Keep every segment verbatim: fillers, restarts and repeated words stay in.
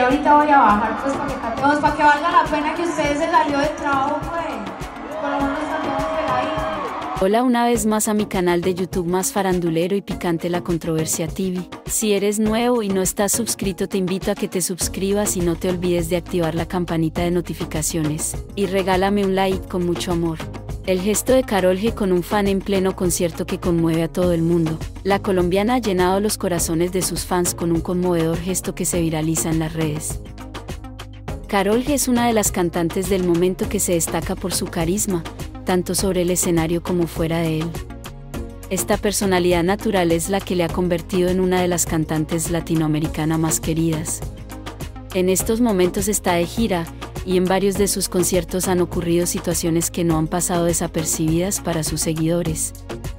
ya ahorita voy a bajar pues para que catemos, para que valga la pena que ustedes se salió del trabajo pues, por lo menos salgamos peladitos. Hola una vez más a mi canal de YouTube más farandulero y picante La Controversia T V. Si eres nuevo y no estás suscrito te invito a que te suscribas y no te olvides de activar la campanita de notificaciones. Y regálame un like con mucho amor. El gesto de Karol G con un fan en pleno concierto que conmueve a todo el mundo. La colombiana ha llenado los corazones de sus fans con un conmovedor gesto que se viraliza en las redes. Karol G es una de las cantantes del momento que se destaca por su carisma, tanto sobre el escenario como fuera de él. Esta personalidad natural es la que le ha convertido en una de las cantantes latinoamericanas más queridas. En estos momentos está de gira, y en varios de sus conciertos han ocurrido situaciones que no han pasado desapercibidas para sus seguidores.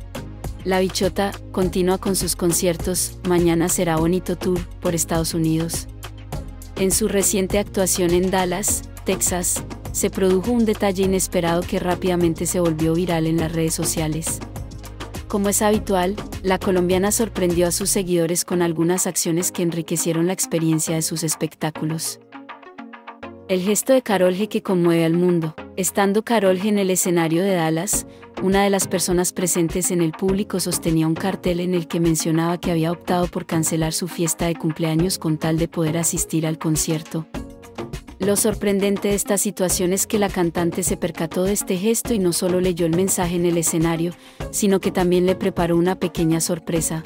La bichota continúa con sus conciertos. Mañana será bonito tour por Estados Unidos. En su reciente actuación en Dallas, Texas, se produjo un detalle inesperado que rápidamente se volvió viral en las redes sociales. Como es habitual, la colombiana sorprendió a sus seguidores con algunas acciones que enriquecieron la experiencia de sus espectáculos. El gesto de Karol G que conmueve al mundo. Estando Karol G en el escenario de Dallas, una de las personas presentes en el público sostenía un cartel en el que mencionaba que había optado por cancelar su fiesta de cumpleaños con tal de poder asistir al concierto. Lo sorprendente de esta situación es que la cantante se percató de este gesto y no solo leyó el mensaje en el escenario, sino que también le preparó una pequeña sorpresa.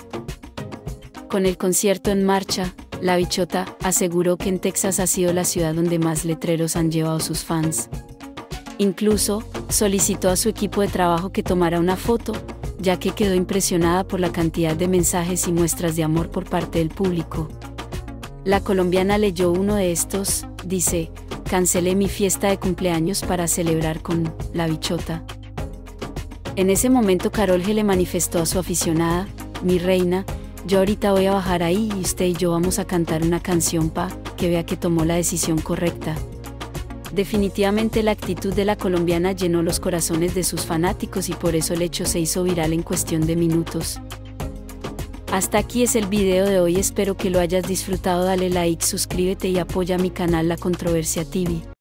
Con el concierto en marcha, la bichota aseguró que en Texas ha sido la ciudad donde más letreros han llevado sus fans. Incluso, solicitó a su equipo de trabajo que tomara una foto, ya que quedó impresionada por la cantidad de mensajes y muestras de amor por parte del público. La colombiana leyó uno de estos, dice: "Cancelé mi fiesta de cumpleaños para celebrar con la bichota". En ese momento Karol G le manifestó a su aficionada: "Mi reina, yo ahorita voy a bajar ahí y usted y yo vamos a cantar una canción pa' que vea que tomó la decisión correcta". Definitivamente la actitud de la colombiana llenó los corazones de sus fanáticos y por eso el hecho se hizo viral en cuestión de minutos. Hasta aquí es el video de hoy, espero que lo hayas disfrutado. Dale like, suscríbete y apoya mi canal La Controversia T V.